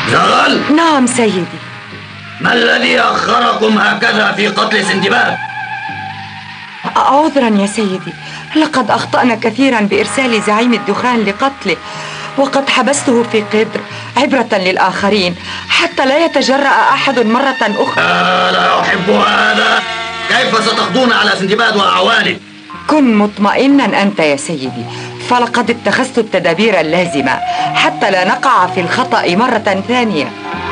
زغل؟ نعم سيدي. ما الذي أخركم هكذا في قتل سندباد؟ عذرا يا سيدي، لقد أخطأنا كثيرا بإرسال زعيم الدخان لقتله، وقد حبسته في قدر عبرة للآخرين حتى لا يتجرأ أحد مرة أخرى. لا أحب هذا. كيف ستقضون على سندباد وأعوانه؟ كن مطمئنا أنت يا سيدي، فلقد اتخذت التدابير اللازمة حتى لا نقع في الخطأ مرة ثانية.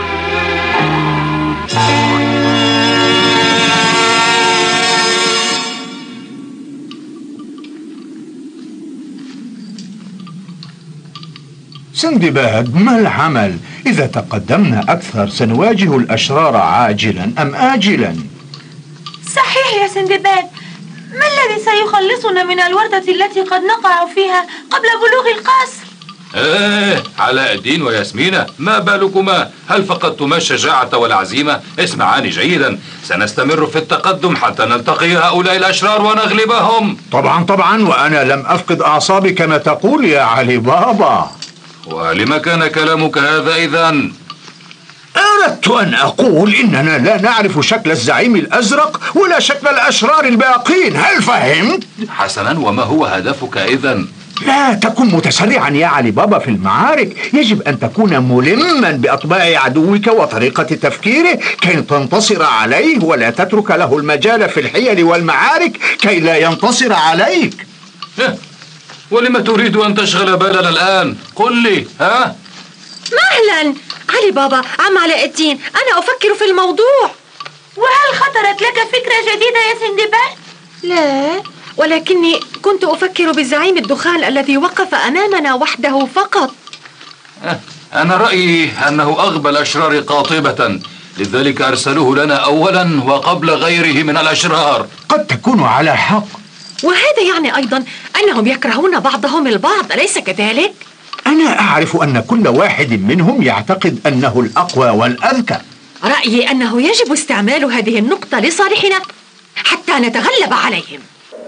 سندباد، ما العمل؟ إذا تقدمنا أكثر سنواجه الأشرار عاجلا أم آجلا. صحيح يا سندباد، ما الذي سيخلصنا من الوردة التي قد نقع فيها قبل بلوغ القصر؟ علاء الدين وياسمينة، ما بالكما؟ هل فقدتما الشجاعة والعزيمة؟ اسمعاني جيدا، سنستمر في التقدم حتى نلتقي هؤلاء الأشرار ونغلبهم. طبعا، وأنا لم أفقد أعصابي كما تقول يا علي بابا. ولما كان كلامك هذا إذن؟ أردت أن أقول إننا لا نعرف شكل الزعيم الأزرق ولا شكل الأشرار الباقين، هل فهمت؟ حسنا، وما هو هدفك إذن؟ لا تكن متسرعا يا علي بابا في المعارك، يجب أن تكون ملما بأطباع عدوك وطريقة تفكيره كي تنتصر عليه، ولا تترك له المجال في الحيل والمعارك كي لا ينتصر عليك. ولما تريد أن تشغل بالنا الآن؟ قل لي. مهلا علي بابا. عم علاء الدين، أنا أفكر في الموضوع. وهل خطرت لك فكرة جديدة يا سندباد؟ لا، ولكني كنت أفكر بالزعيم الدخان الذي وقف أمامنا وحده فقط. أنا رأيي أنه أغبى الأشرار قاطبة، لذلك أرسلوه لنا أولا وقبل غيره من الأشرار. قد تكون على حق، وهذا يعني أيضا أنهم يكرهون بعضهم البعض، أليس كذلك؟ أنا أعرف أن كل واحد منهم يعتقد أنه الأقوى والأذكى. رأيي أنه يجب استعمال هذه النقطة لصالحنا حتى نتغلب عليهم.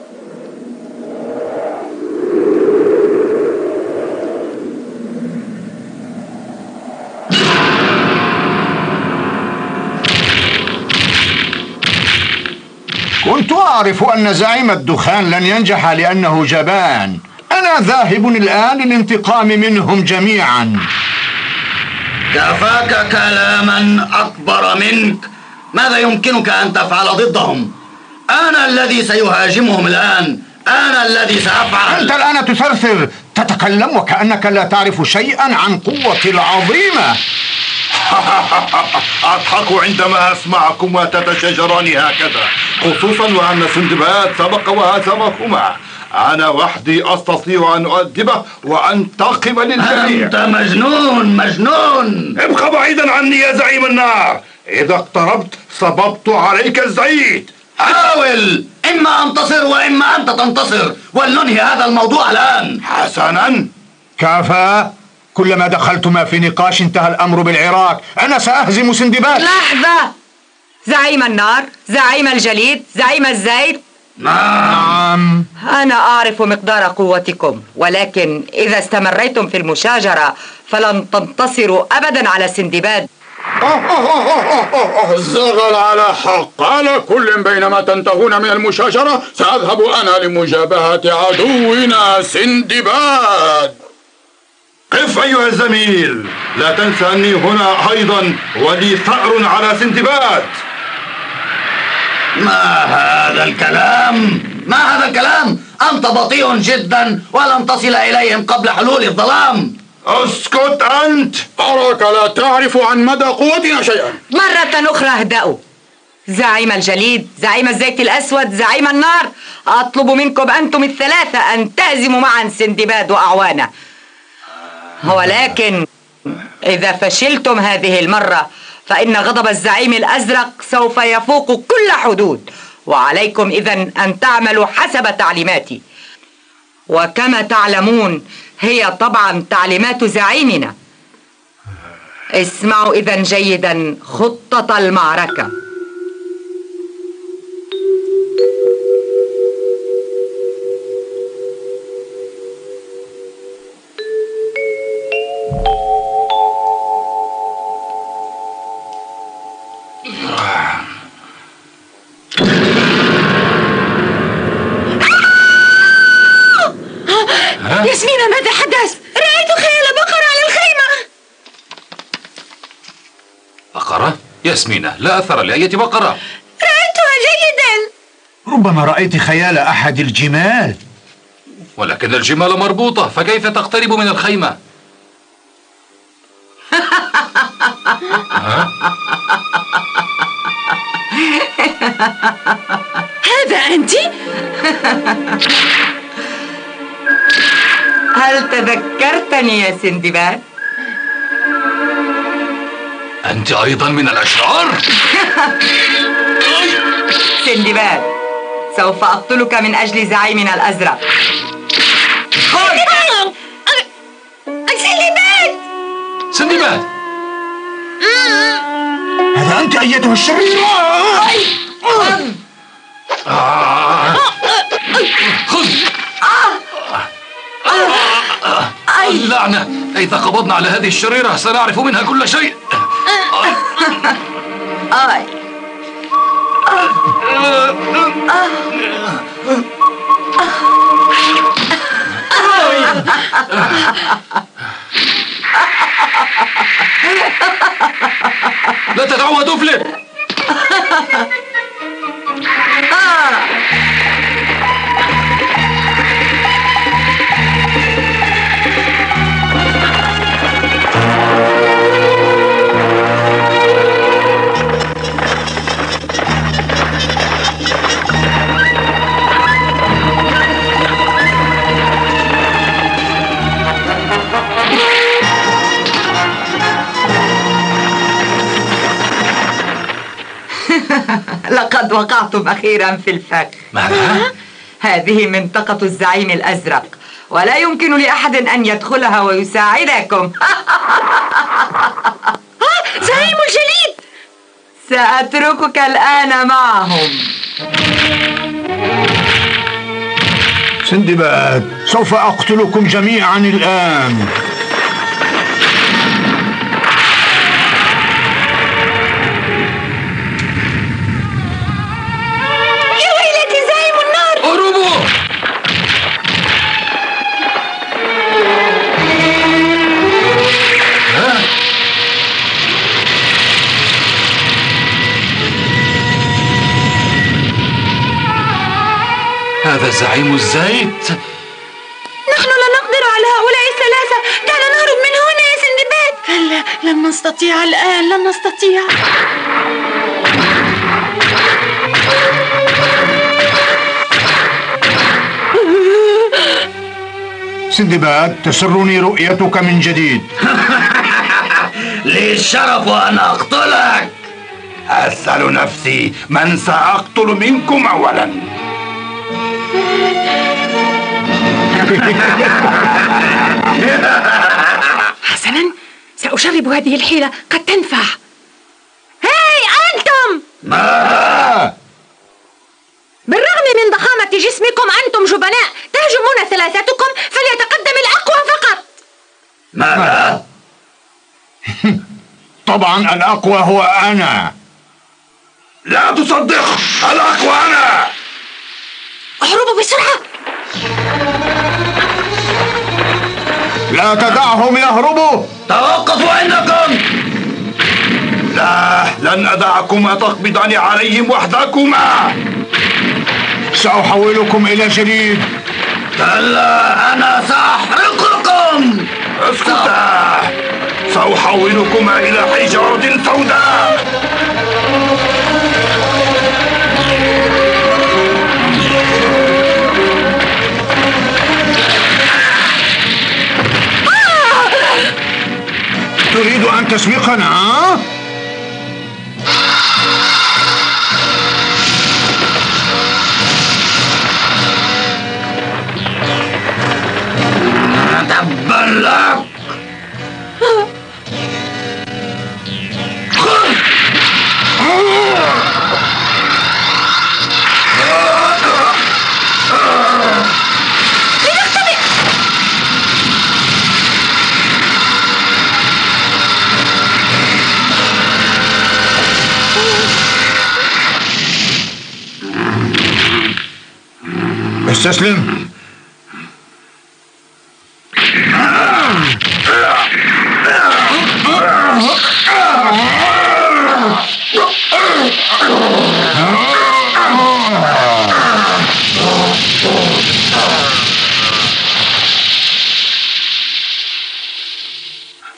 كنت أعرف أن زعيم الدخان لن ينجح لأنه جبان. أنا ذاهب الآن للانتقام منهم جميعا. كفاك كلاما أكبر منك. ماذا يمكنك أن تفعل ضدهم؟ أنا الذي سيهاجمهم الآن، أنا الذي سأفعل. أنت الآن تثرثر، تتكلم وكأنك لا تعرف شيئا عن قوتي العظيمة. أضحك عندما أسمعكما تتشاجران هكذا، خصوصا وأن سندباد سبق وهزمكما. أنا وحدي أستطيع أن أؤدبه وأنتقم للجميع. أنت مجنون. ابقى بعيدا عني يا زعيم النار، إذا اقتربت صببت عليك الزيت. حاول، إما أنتصر وإما أنت تنتصر، ولننهي هذا الموضوع الآن. حسنا، كفى. كلما دخلتما في نقاش انتهى الأمر بالعراك. أنا سأهزم سندباد. لحظة، زعيم النار، زعيم الجليد، زعيم الزيت. نعم، أنا أعرف مقدار قوتكم، ولكن إذا استمريتم في المشاجرة فلن تنتصروا أبدا على سندباد. الزغل على حق. على كل بينما تنتهون من المشاجرة سأذهب أنا لمجابهة عدونا سندباد. قف أيها الزميل، لا تنسى أني هنا أيضا ولي ثأر على سندباد. ما هذا الكلام؟ أنت بطيء جدا ولن تصل إليهم قبل حلول الظلام. اسكت أنت، أراك لا تعرف عن مدى قوتنا شيئا. مرة أخرى اهدأوا. زعيم الجليد، زعيم الزيت الأسود، زعيم النار، أطلب منكم أنتم الثلاثة أن تهزموا معا سندباد وأعوانه، ولكن إذا فشلتم هذه المرة فإن غضب الزعيم الأزرق سوف يفوق كل حدود، وعليكم إذن أن تعملوا حسب تعليماتي، وكما تعلمون هي طبعا تعليمات زعيمنا. اسمعوا إذن جيدا خطة المعركة. ياسمينة، لا أثر لأية بقرة. رأيتها جيدا. ربما رأيت خيال أحد الجمال. ولكن الجمال مربوطة، فكيف تقترب من الخيمة؟ هذا أنت؟ هل تذكرتني يا سندباد؟ أنت أيضا من الأشرار؟ سندباد، سوف أقتلك من أجل زعيمنا الأزرق. سندباد! سندباد! هذا أنت أيتها الشريرة! خذ! اللعنة! إذا قبضنا على هذه الشريرة سنعرف منها كل شيء. لا تدعوها تفلت. لقد وقعتم أخيرا في الفخ. ماذا؟ هذه منطقة الزعيم الأزرق، ولا يمكن لأحد أن يدخلها ويساعدكم. زعيم الجليد! سأتركك الآن معهم. سندباد، سوف أقتلكم جميعا الآن. هذا زعيم الزيت. نحن لا نقدر على هؤلاء الثلاثة. دعنا نهرب من هنا يا سندباد. كلا، لن نستطيع الآن، لن نستطيع. سندباد، تسرني رؤيتك من جديد. لي الشرف أن أقتلك. أسأل نفسي من سأقتل منكم أولا. حسنا، سأجرب هذه الحيلة، قد تنفع. هاي أنتم! ماذا؟ بالرغم من ضخامة جسمكم أنتم جبناء، تهجمون ثلاثتكم، فليتقدم الأقوى فقط. ماذا؟ طبعا الأقوى هو أنا. لا تصدق، الأقوى أنا. اهربوا بسرعة. لا تدعهم يهربوا. توقفوا عندكم. لا، لن أدعكما تقبضان عليهم وحدكما. سأحولكم إلى جليد. كلا، أنا سأحرقكم. اسكتا، سأحولكما إلى حجارة سوداء. تريد أن تسبقنا؟ تبا لك. استسلم.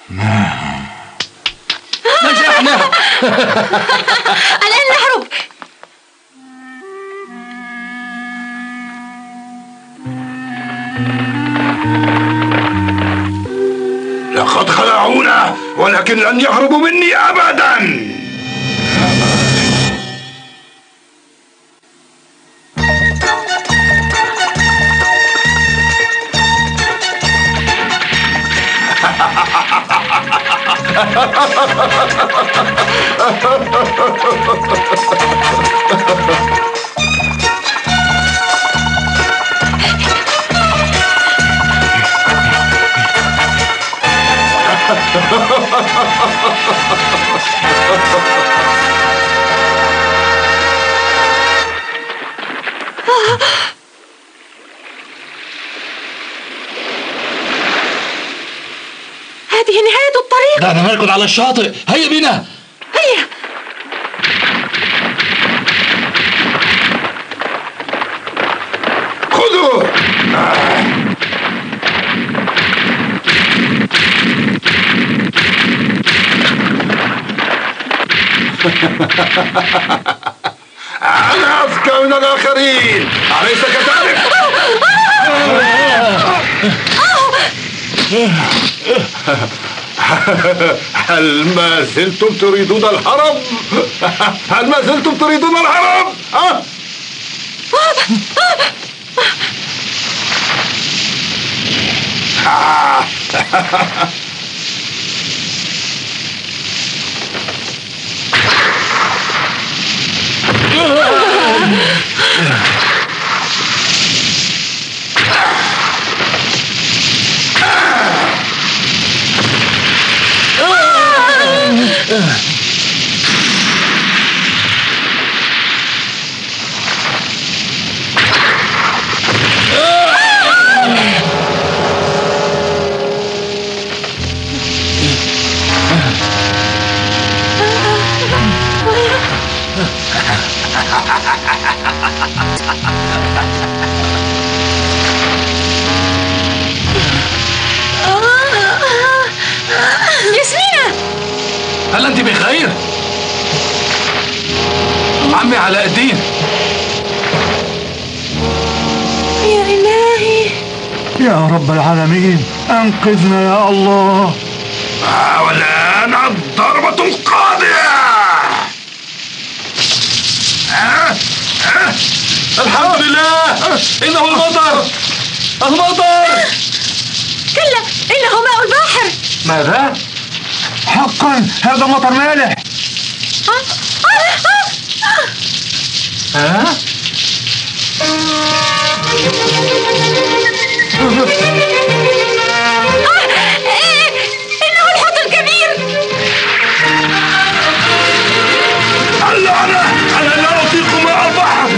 نجحنا. الآن نهرب. لقد خدعونا ولكن لن يهربوا مني أبدا. هذه نهاية الطريق. دعنا نركض على الشاطئ، هيا بنا. هيا. خذوا. أنا أذكى من الآخرين، أليس كذلك؟ هل ما زلتم تريدون الهرب؟ هل ما زلتم تريدون الهرب؟ ياسمينة، هل أنت بخير؟ عمي علاء الدين. يا إلهي، يا رب العالمين أنقذنا يا الله. والآن الضربة القاضية. الحمد لله، إنه المطر. المطر. كلا، إنه ماء البحر. ماذا؟ حقا هذا مطر مالح. ها؟ إنه الحوت الكبير. اللعنة، أنا لا أطيق ماء البحر.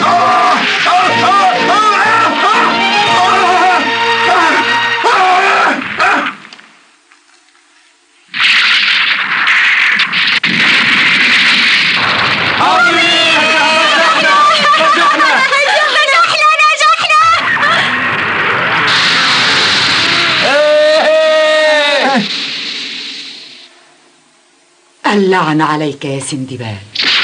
اللعن عليك يا سندباد.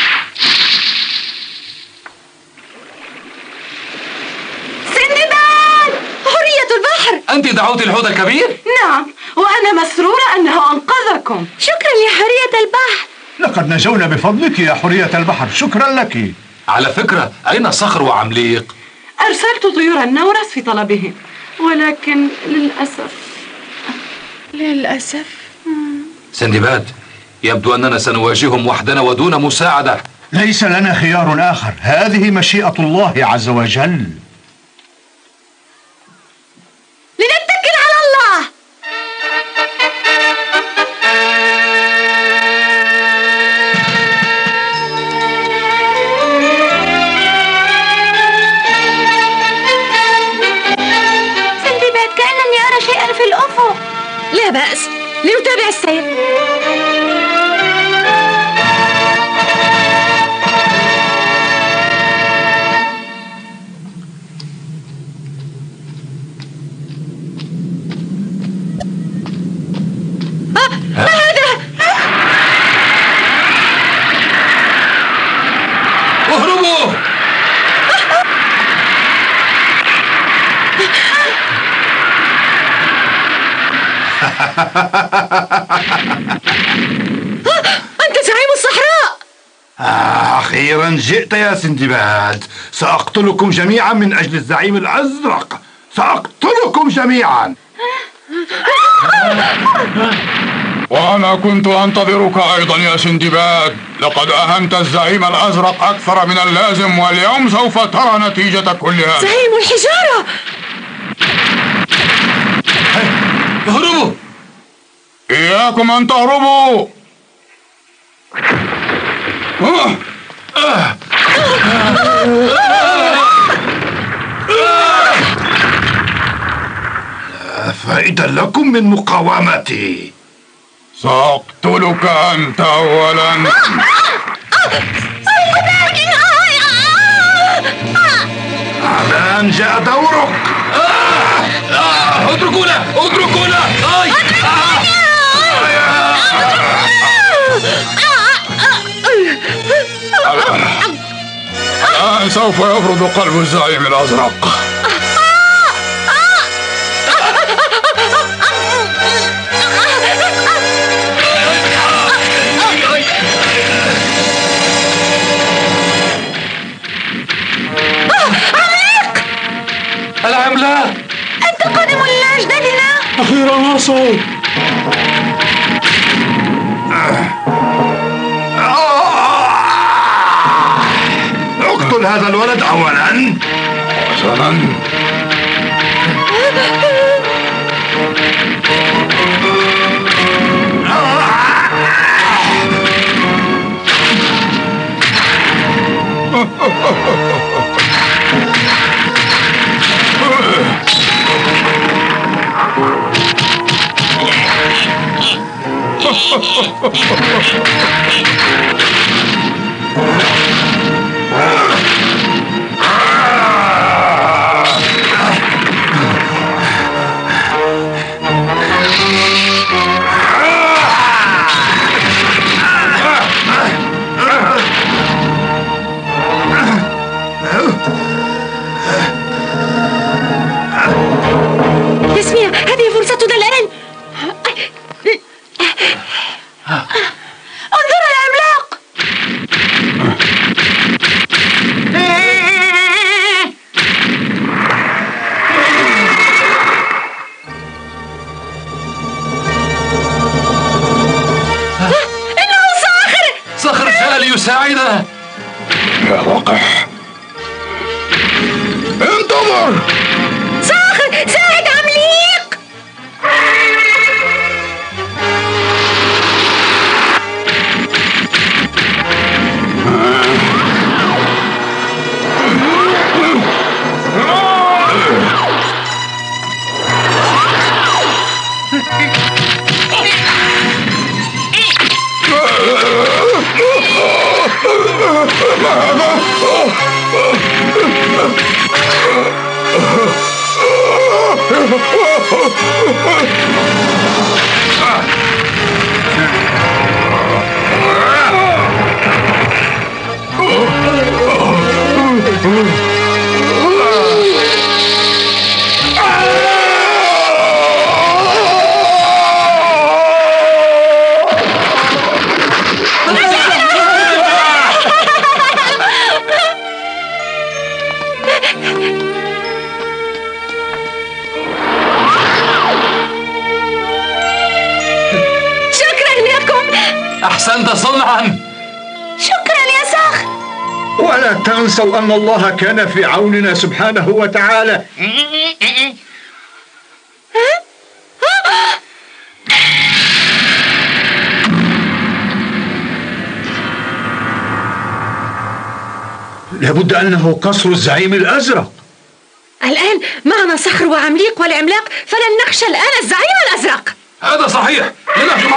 سندباد، حرية البحر. أنت دعوت الحوت الكبير؟ نعم، وأنا مسرورة أنه أنقذكم. شكرا يا حرية البحر. لقد نجونا بفضلك يا حرية البحر، شكرا لك. على فكرة، أين صخر وعمليق؟ أرسلت طيور النورس في طلبهم، ولكن للأسف. سندباد، يبدو أننا سنواجههم وحدنا ودون مساعدة. ليس لنا خيار آخر، هذه مشيئة الله عز وجل. لنتكل على الله. سندباد، كأنني أرى شيئا في الأفق. لا بأس، لنتابع السير. ما هذا؟ اهربوا! أنت زعيم الصحراء. أخيرا جئت يا سندباد. سأقتلكم جميعا من أجل الزعيم الأزرق. سأقتلكم جميعا. وأنا كنت أنتظرك أيضا يا سندباد. لقد أهنت الزعيم الأزرق أكثر من اللازم، واليوم سوف ترى نتيجة كل هذا. زعيم الحجارة. اهربوا! إياكم أن تهربوا. لا فائدة لكم من مقاومتي. سأقتلك أنت أولا. الآن جاء دورك. اتركونا! اتركونا! الآن سوف يبرد قلب الزعيم الأزرق. العملاق! أنت قادم لأجدادنا؟ أخيرا وصل. اقتل هذا الولد أولا. حسنا. ياسمين، هذه فرصتنا الآن. انظر العملاق. إنه صخر جاء ليساعدنا. يا وقح، انتظر. صاخر، ساعد عمليق. أحسنت صنعا. شكرا يا صخر. ولا تنسوا أن الله كان في عوننا سبحانه وتعالى. لابد أنه قصر الزعيم الأزرق. الآن معنا صخر وعمليق والعملاق، فلن نخشى الآن الزعيم الأزرق. هذا صحيح. لنهجم